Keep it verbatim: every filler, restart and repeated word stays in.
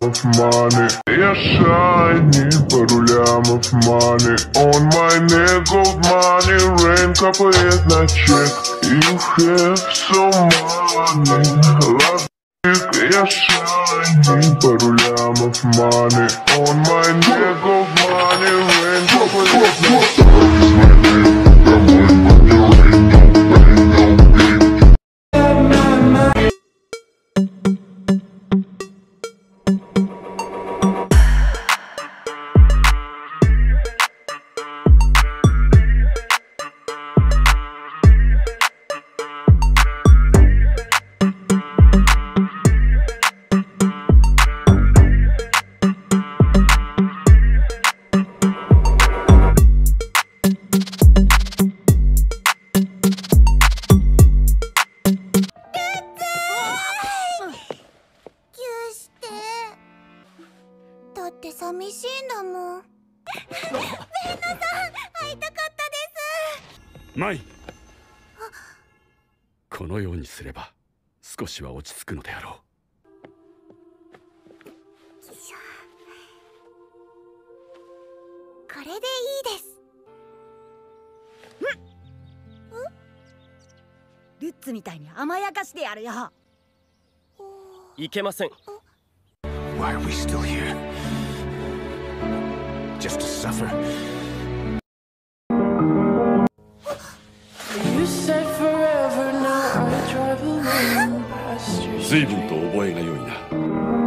money. Я shiny, пару лямов money. On my neck gold money, rain капает на чек. You have so money, love dick. Я shiny, пару лямов money. On my neck gold money, rain капает на чек. だって寂しいんだもん。ベンナさん、会いたかったです。 マイ、このようにすれば少しは落ち着くのであろう。 これでいいです。 ルッツみたいに甘やかしてやるよ。 いけません。 Why are we still here? Just to suffer? You said forever, now I drive alone past your 随分と覚えが良いな。